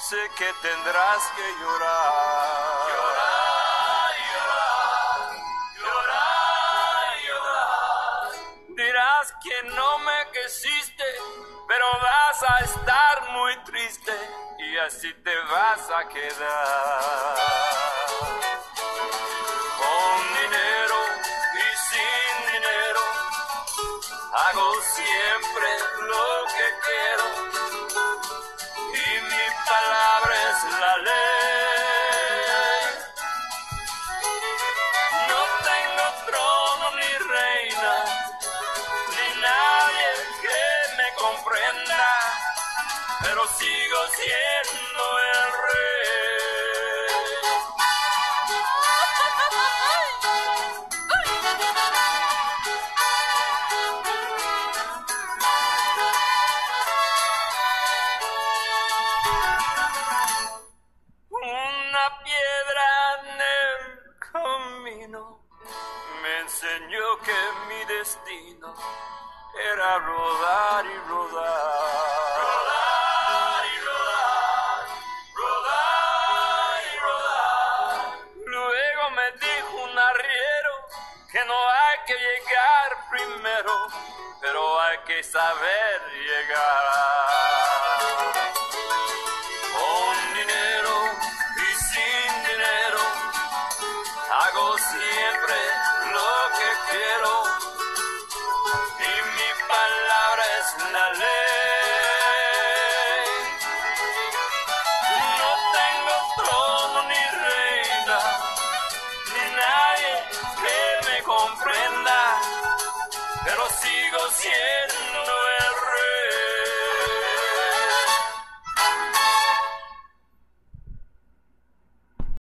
sé que tendrás que llorar. Llorar, llorar, llorar, llorar. Dirás que no me quisiste, pero vas a estar muy triste y así te vas a quedar. Con dinero y sin dinero, hago siempre lo que quiero y mi palabra es la ley. No tengo trono ni reina, ni nadie que me comprenda, pero sigo siendo el rey. Una piedra en el camino me enseñó que mi destino era rodar y rodar. Rodar y rodar, rodar y rodar. Luego me dijo un arriero que no hay que llegar primero, pero hay que saber llegar. Con dinero y sin dinero, hago siempre lo que quiero y mi palabra es la ley. No tengo trono ni reina, ni nadie que me comprenda, pero sigo siendo